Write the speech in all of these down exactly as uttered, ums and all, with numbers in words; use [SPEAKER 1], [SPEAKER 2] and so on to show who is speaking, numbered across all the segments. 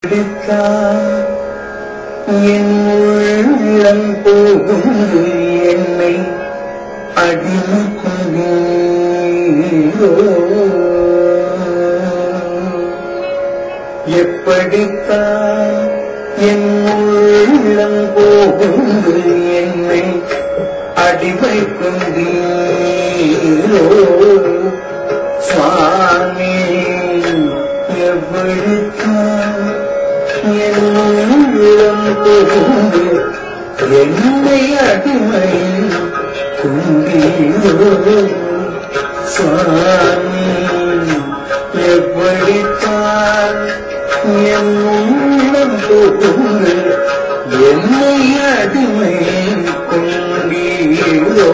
[SPEAKER 1] என் உள்ளம் போகுந்து என்னை அடிமை கொண்டீரோ எப்படித்தான் என் உள்ளம் போகுந்து என்னை அடிமை கொண்டீரோ சுவாமி எப்படித்தான் என் உள்ளம் போகுந்து என்னை அடிமை கொண்டீரோ சுவாமி எப்படித்தான் என் உள்ளம் போகுந்து என்னை அடிமை கொண்டீரோ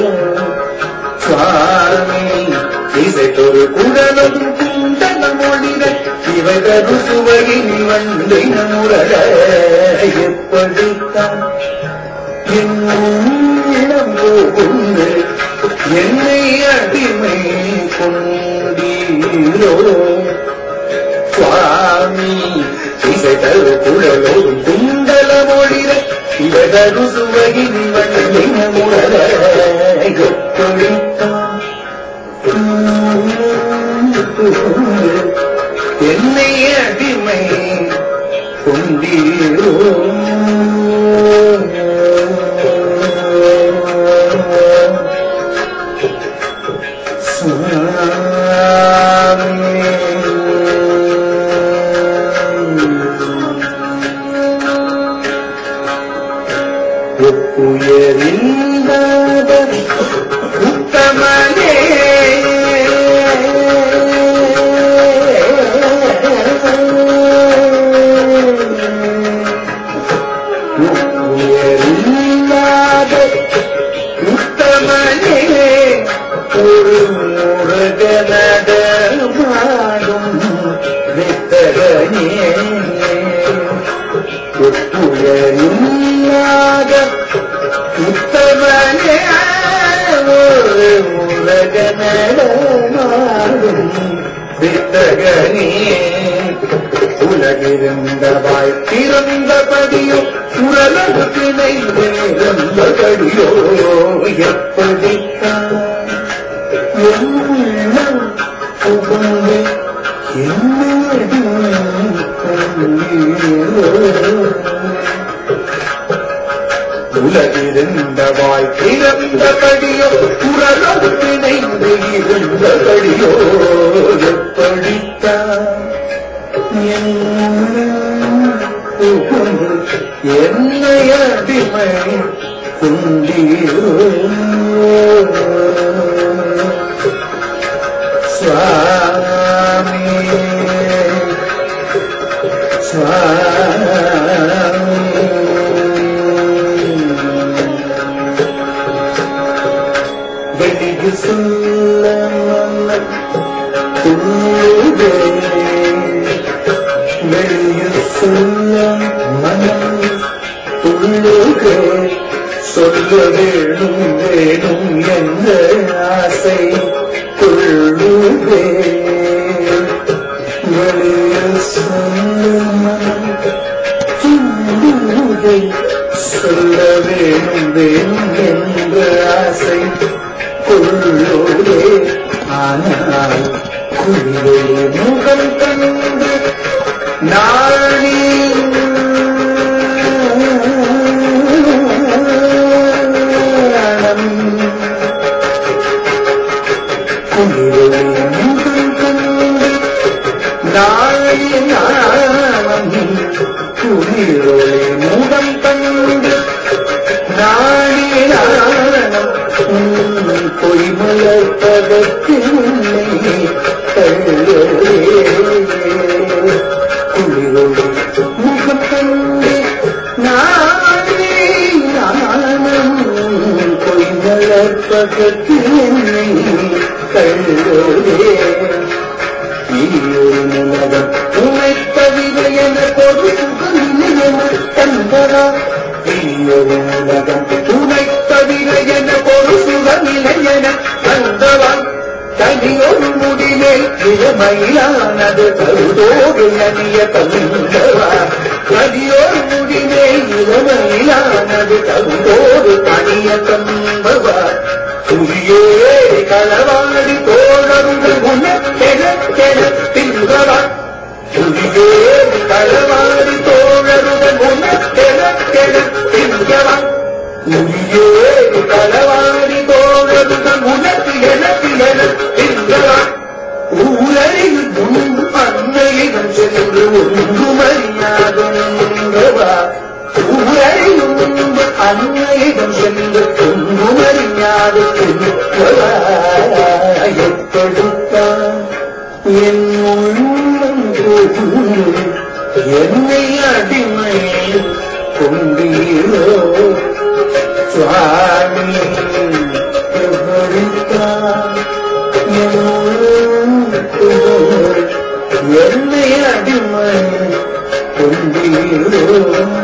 [SPEAKER 1] சுவாமி இசைத்தொரு குடலும் குண்டல மொழிக இவகரு சுவையில் வந்தை முரட எப்படித்தான் என் உள்ளம் போகுந்து என்னை அடிமை கொண்டீரோ சுவாமி இசைத்தொரு குடலும் குண்டல மொழிக இவகரு சுவையில் வந்தை முரட எப்படித்தான் என்னை அடிமை கொண்டீரோ ஒப்புயரில்லாத உத்தமனே உத்தமனே ஒரு முருகனடமாடும் வித்தகனே ஒப்புயரில்லாத உத்தமனே ஒரு முருகனடமாடும் வித்தகனே உலகிருந்தவாய் திறந்தபடியோ உலகத்தினை வேறந்தபடியோ எப்படித்தான் எல்லாம் புகுந்து உலகிருந்தவாய் திறந்தபடியோ உலகத்தினை வேறந்தபடியோ எப்படித்தான் என்னை அடிமை கொண்டீரோ சுவாமி சுவாமி வெளியே சொல்ல வெளியே சொல்ல மனம் உள்ளுக சொல்ல வேணும் வேணும் என்ற ஆசை கொள்ளுகே வெளியே சொல்ல மனம் உள்ளுகை சொல்ல வேணும் வேணும் என்ற ஆசை கொள்ளுகே ஆனால் குளிரே முகம் கண்டு நாளி குளிரே முகம் கண்டு நாளி நாளம் குளிரே முகம் கண்டு நாளி நாளம் பொய்மலர்ப்பதற்கு உன்னை தள்ளே குளிரோடு முகம் கண்டு நாளே நானும் பொய்மலர்ப்பதற்கு உன்னை தள்ளே ஈயொரு உலகம் உன்னை தவிர என பொது சுகமில்லை என கண்டரா ஈயொரு உலகம் உன்னை தவிர என பொது சுகமில்லை என கண்டவா தனியொரு முடிவே இளமையிலானது கருதோடு அணிய கவிஞர் கதியோர் முடிவே இளமையிலானது தந்தோடு பணிய தம்பவார் புரியே களவாடி தோழர்கள் உனக்கென திங்கவார் புரியே களவாடி தோழர்கள் உனக்கென திங்கவார் புரியே களவாடி தோழர்கள் உனக்கு எனக்கு என திங்கவார் ஊழலில் முன்பு அன்னையிடம் சென்று ஒன்று மரியாதவா ஊழலில் முன்பு அன்னையிடம் சென்று ஒன்று மரியாதைப்படுத்தான் என் உள்ளம் என்னை அடிமை கொண்டீரோ சுவாமி எப்படித்தான் என்னை அடிமை கொண்டீரோ